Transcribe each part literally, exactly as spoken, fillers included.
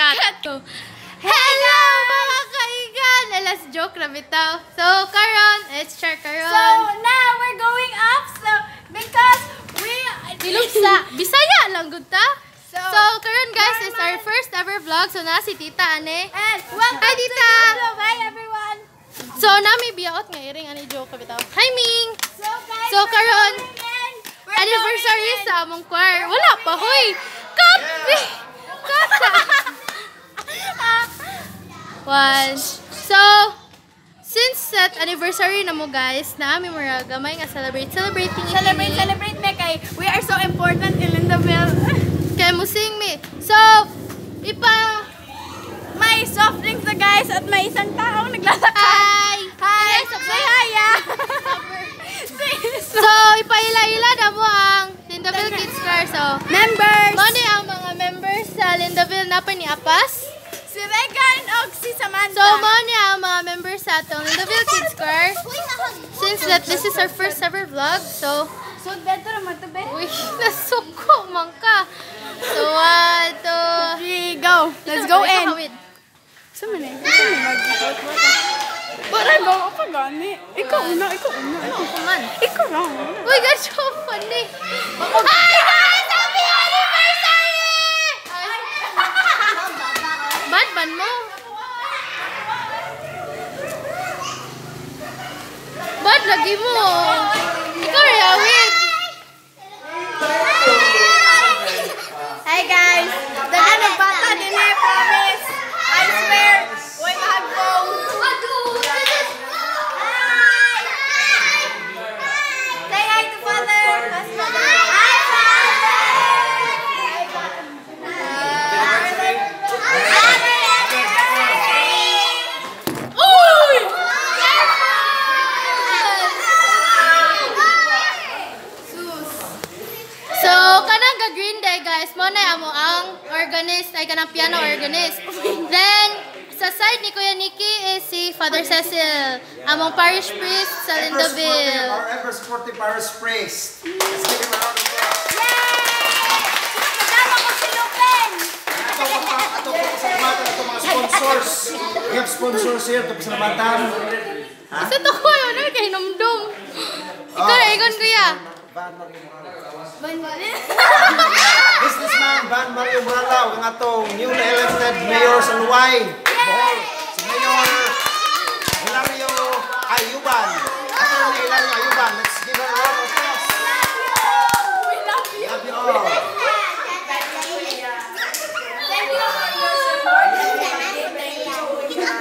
cut. Hello mga kaigan! Let's joke na bitaw. So, karon, it's char karon. So, now we're going up. So, because we... Ilugsa. Bisaya lang, good ta? So, so karon guys, it's our first ever vlog. So, na si Tita Ane. And welcome Hi, Tita! to Bye, everyone! So, nami biyaot nga iring ani joke ka bitaw. Hi, Ming! So, guys, so karon, anniversary sa among choir. Wala pa, hoy! Copy! Kasa! One. So, since set anniversary na mo guys, na aming mga gamay nga celebrate, celebrating Celebrate, ini. celebrate me kay we are so important in Lindaville. Kaya mo sing me. So, ipa... May soft drinks na guys at may isang taong naglalakad. Hi! Hi! Yes, Say hi, yeah! So, ipaila-ila na mo ang Lindaville Kids Choir. So, members! Mani ang mga members sa Lindaville na pa ni Apas. Si Regan o si Samantha. So, mani ang mga members sa atong Lindaville Kids Choir. Since that this is our first ever vlog, so... So, beto naman ito, be? Uy, nasuko man ka. So, one, two, three, go! Let's go in! Saan man eh? Saan man mag-out mo ka? Para go ako gani. Ikaw una, ikaw una. Ano ako man? Ikaw lang. Uy, God, so funny. Hi guys! Happy anniversary! Bad ban mo? Bad lagi mo. Ikaw riyawid. Hi guys! Dagan ng bata din eh, promise! I swear! Uy, mahagpong! Say hi to father! Hi, So, kanang ga Green Day guys, mo na amo ang organist, ay kanang piano organist. Then, sa side ni Kuya Nikki is si Father Cecil, among parish priest sa Lindaville. Our ever supportive parish priest. Let's give him a round of applause. yay! Kasama ko si Lupin! Ito po pasalamatan ito mga sponsors. We have sponsors here to pasalamatan. Isa to ko yun, ay kay Numdum. Ikaw na, ikon Kuya. Businessman Vann Mario Morala, ang atong newly elected mayor sa Loay Bohol, si Mayor Hilario Ayuban. Atty. Hilario Ayuban. Let's give her a round of applause. We love you! Love you all. Thank you for your support. Thank you.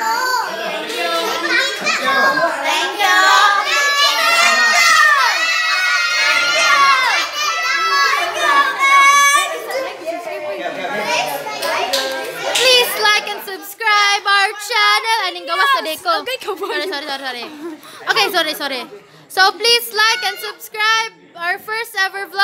Thank you! Please like and subscribe our channel. Aning gawas sa deko. Okay, come on. Sorry, sorry, sorry, sorry. Okay, sorry, sorry. So please like and subscribe our first ever vlog.